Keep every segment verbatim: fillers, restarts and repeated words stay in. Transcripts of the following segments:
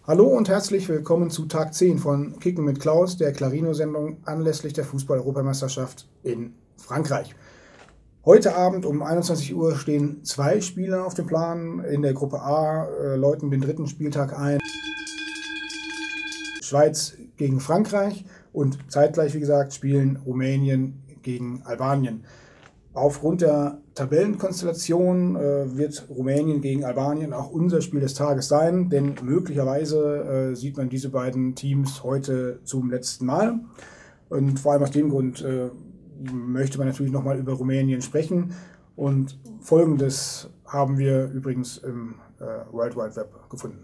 Hallo und herzlich willkommen zu Tag zehn von Kicken mit Klaus, der Clarino-Sendung anlässlich der Fußball-Europameisterschaft in Frankreich. Heute Abend um einundzwanzig Uhr stehen zwei Spiele auf dem Plan. In der Gruppe A äh, läuten den dritten Spieltag ein. Schweiz gegen Frankreich und zeitgleich, wie gesagt, spielen Rumänien gegen Albanien. Aufgrund der Tabellenkonstellation äh, wird Rumänien gegen Albanien auch unser Spiel des Tages sein, denn möglicherweise äh, sieht man diese beiden Teams heute zum letzten Mal. Und vor allem aus dem Grund äh, möchte man natürlich nochmal über Rumänien sprechen. Und Folgendes haben wir übrigens im äh, World Wide Web gefunden.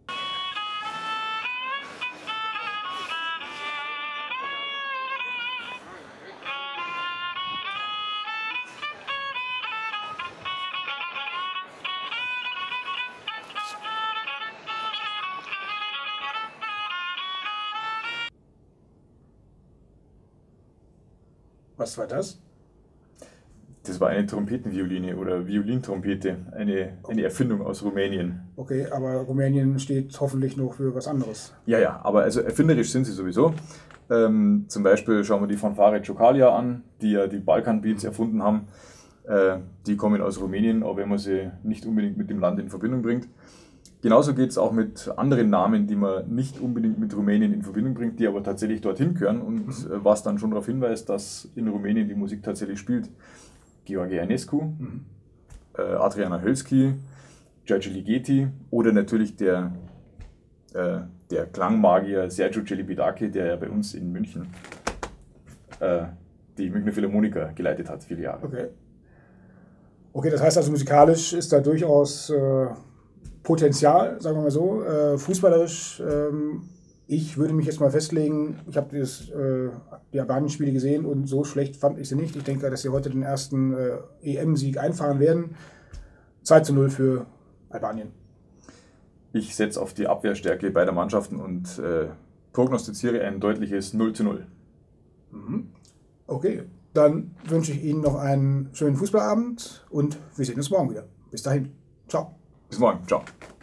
Was war das? Das war eine Trompetenvioline oder Violintrompete, eine, eine Erfindung aus Rumänien. Okay, aber Rumänien steht hoffentlich noch für was anderes. Ja, ja, aber also erfinderisch sind sie sowieso. Ähm, zum Beispiel schauen wir die Fanfare Cioccalia an, die ja die Balkan-Beats erfunden haben. Äh, die kommen aus Rumänien, auch wenn man sie nicht unbedingt mit dem Land in Verbindung bringt. Genauso geht es auch mit anderen Namen, die man nicht unbedingt mit Rumänien in Verbindung bringt, die aber tatsächlich dorthin gehören und äh, was dann schon darauf hinweist, dass in Rumänien die Musik tatsächlich spielt. George Enescu, mhm. äh, Adriana Hölzki, George Ligeti oder natürlich der, äh, der Klangmagier Sergiu Celibidache, der ja bei uns in München äh, die Münchner Philharmoniker geleitet hat, viele Jahre. Okay. Okay, das heißt also musikalisch ist da durchaus äh Potenzial, sagen wir mal so, äh, fußballerisch. Ähm, ich würde mich jetzt mal festlegen, ich habe äh, die Albanien-Spiele gesehen und so schlecht fand ich sie nicht. Ich denke, dass sie heute den ersten äh, E M-Sieg einfahren werden. zwei zu null für Albanien. Ich setze auf die Abwehrstärke beider Mannschaften und äh, prognostiziere ein deutliches null zu null. Mhm. Okay, dann wünsche ich Ihnen noch einen schönen Fußballabend und wir sehen uns morgen wieder. Bis dahin. Ciao. Bis morgen. Ciao.